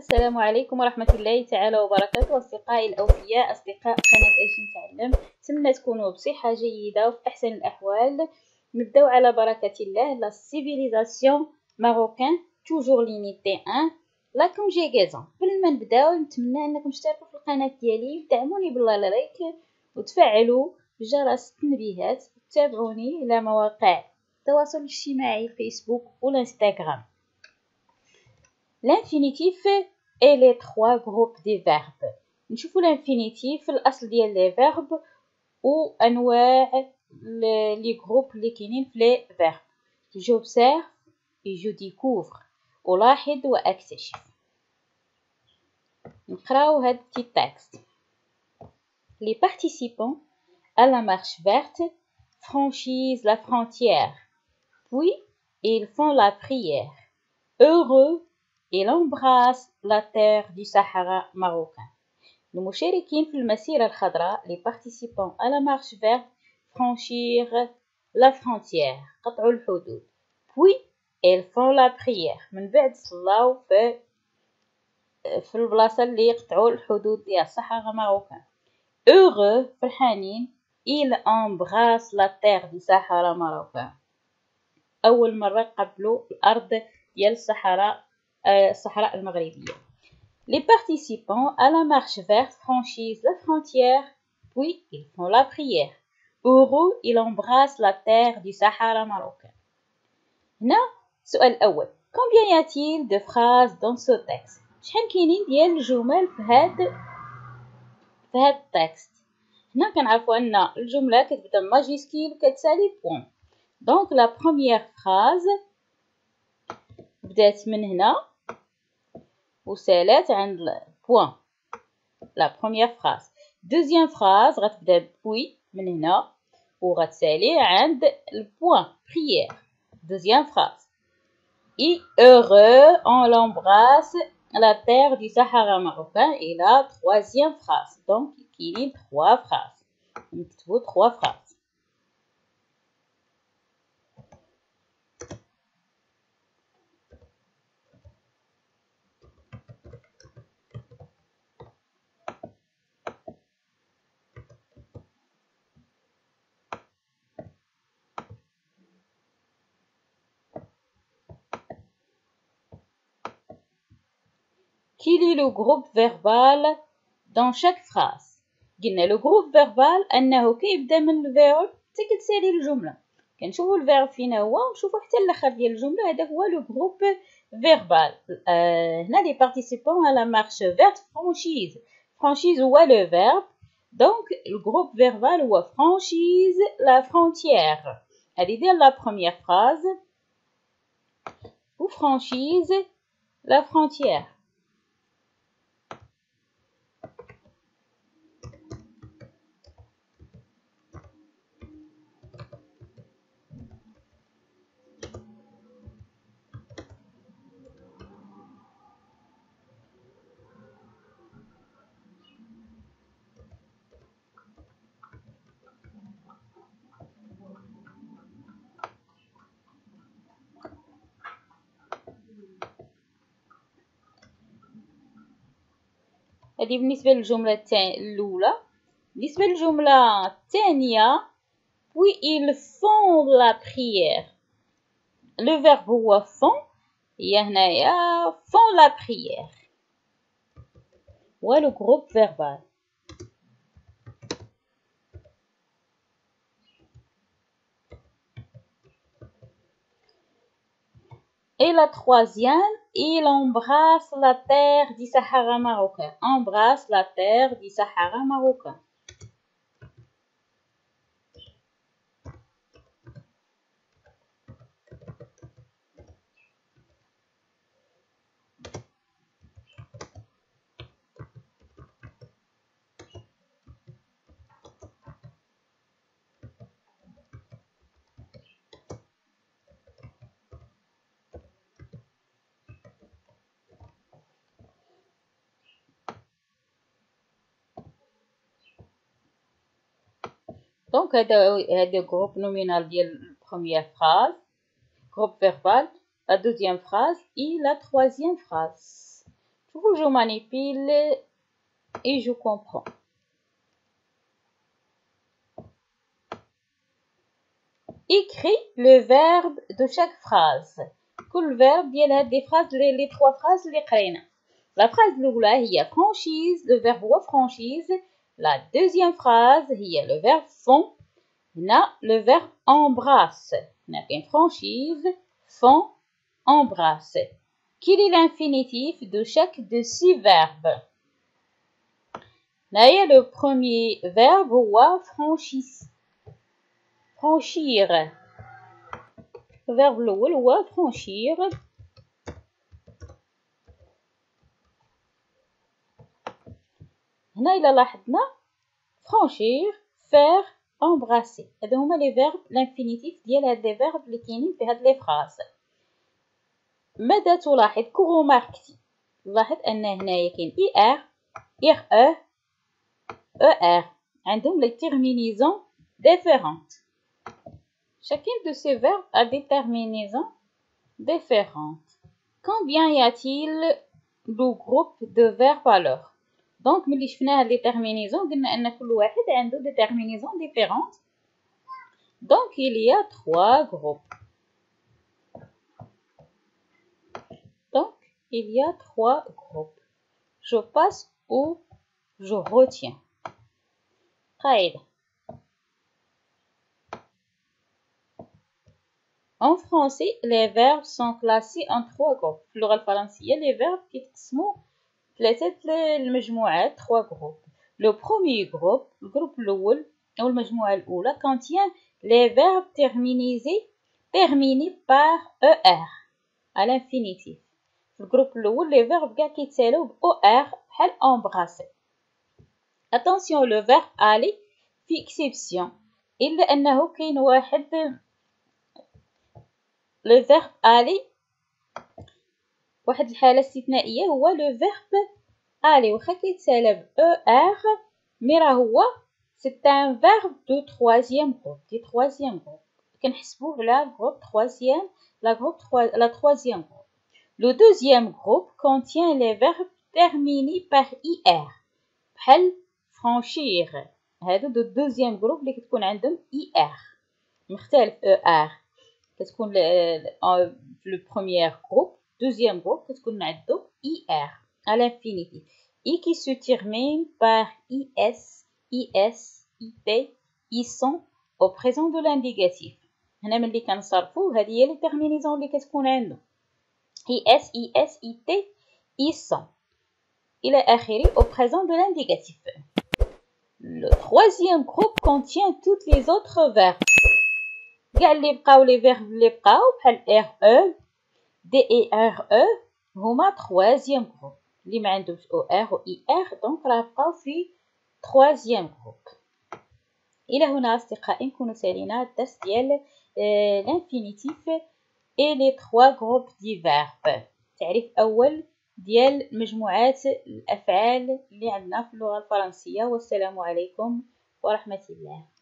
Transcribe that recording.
السلام عليكم ورحمة الله تعالى وبركاته. أصدقائي الأوفياء، أصدقاء قناة أجي نتعلم، نتمنى تكونوا بصحة جيدة وفي أحسن الأحوال. نبداو على بركة الله. لا سيفيليزاسيون ماروكان توجور لينيتي 1 لا كونجيغازون. قبل ما نبداو نتمنى أنكم تشتركوا في القناة ديالي وتدعموني باللايك وتفعلوا جرس التنبيهات وتتابعوني إلى مواقع التواصل الاجتماعي فيسبوك والانستغرام. L'infinitif et les trois groupes des verbes. نشوفوا l'infinitif الأصل ديال les verbes وأنواع les groupes اللي كاينين في les verbes. J'observe et je découvre. ألاحظ وأكتشف. نقراو هاد petit texte. Les participants à la marche verte franchissent la frontière. Puis ils font la prière. Heureux, il embrasse la terre du Sahara marocain. المشاركين في المسيرة الخضراء les participants à la marche verte franchir la frontière قطعوا الحدود. Puis ils font la prière. من بعد صلاو في البلاصة اللي قطعوا الحدود ديال الصحراء ماروكان. Heureux فرحانين il embrasse la terre du Sahara marocain. أول مرة قبلوا الأرض ديال الصحراء المغربية. Les participants à la marche verte franchissent la frontière, puis ils font la prière. Heureux, ils embrassent la terre du Sahara marocain. هنا السؤال الأول. Combien y a-t-il de phrases dans ce texte؟ شحال كاينين ديال الجمل في هاد التكست؟ هنا كنعرفوا أن الجملة كتبدا ماجيسكيل وكتسالي بوان. Donc la première phrase بدات من هنا وسالات عند بوان. لا بروميير فراز. دوزيام فراز غتبدا بوي من هنا وغتسالي عند البوان بريير. دوزيام فراز. Et heureux, on l'embrasse la terre du Sahara marocain. Et la troisième phrase. Donc كاينين 3 phrases. نكتبو 3 phrases. Quel est le groupe verbal dans chaque phrase؟ قلنا le groupe verbal أنه كيبدا من الفيرب حتى كتسالي الجملة. كنشوفوا الفيرب فين هو ونشوفوا حتى الاخر ديال الجملة. هذا هو le groupe verbal. هنا les participants à la marche verte franchise هو le verbe. Donc le groupe verbal هو franchise la frontière. هذه ديال la première phrase. Ou franchise la frontière. هذه بالنسبة للجملة الأولى. بالنسبة للجملة الثانية puis ils font la prière. le verbe هو font. هي هنايا font la prière. و le groupe verbal. Et la troisième, il embrasse la terre du Sahara marocain. Embrasse la terre du Sahara marocain. Donc هذا groupe nominal ديال première phrase, groupe verbal, la deuxième phrase et la troisième phrase. شوفوا جو مانيبيل et je comprends. Écris le verbe de chaque phrase. كل verbe ديال هاد لي phrases les trois phrases اللي قرينا. La phrase الأولى هي franchise, le verbe هو franchise. La deuxième phrase هي le verbe fond. هنا le verbe embrasse. هنا كاين franchise, fond, embrasse. Quel est l'infinitif de chaque de ces verbes? هنايا le premier verbe هو franchise. franchir. الفيرب الأول هو franchir. هنا إلا لاحظنا franchir, faire, embrasser. هادو هما لي فيرب لانفينيتيف ديال هاد لي فيرب اللي كاينين في هاد لي فراز. ماذا تلاحظ؟ كو ماركتي. لاحظ أن هنايا كاين IR, RE, ER. عندهم لي terminaisons différentes. Chacun de ces verbes a des terminaisons différentes. Combien y a-t-il de groupes de verbes alors? Donc ملي شفنا هاد لي terminaisons قلنا أن كل واحد عنده des terminaisons différentes. Donc il y a 3 groupes. Donc il y a 3 groupes. Je passe ou je retiens. قاعدة. En français, les verbes sont classés en 3 groupes. في اللغة الفرنسية les verbes كيتقسموا ثلاثة المجموعات 3 groupes. Le premier groupe, الجروب الأول أو المجموعة الأولى contient les verbes terminés par ER à l'infinitif. في الجروب الأول les verbes كاع كيتسالوا ب OR بحال embrasser. Attention, le verbe aller في exception إلا أنه كاين واحد le verbe aller واحد الحالة استثنائية هو le verbe aller واخا كيتسالى ب ER مي راه هو c'est un verbe de troisième groupe كنحسبوه على groupe troisième la troisième groupe. Le deuxième groupe contient les verbes terminés par IR بحال franchir. هادو دو deuxième groupe اللي كتكون عندهم IR مختلف ER. كتكون le premier groupe, deuxième groupe كتكون عندو IR à l'infinitif et qui se termine par IS, IS, IT, ISON au présent de l'indicatif. هنا ملي كنصرفو هذه هي لي terminaisons اللي كتكون عندو IS, IS, IT, ISON إلى آخره au présent de l'indicatif. Le troisième groupe contient toutes les autres verbes. كاع اللي بقاو لي فيرب اللي بقاو بحال RE, DERE هما troisième groupe. اللي ما عندهمش OR و IR دونك راه بقاو في troisième groupe. إلى هنا أصدقائي نكونوا سالينا الدرس ديال l'infinitif et les 3 groupes du verbe. تعريف أول ديال مجموعات الأفعال اللي عندنا في اللغة الفرنسية. والسلام عليكم ورحمة الله.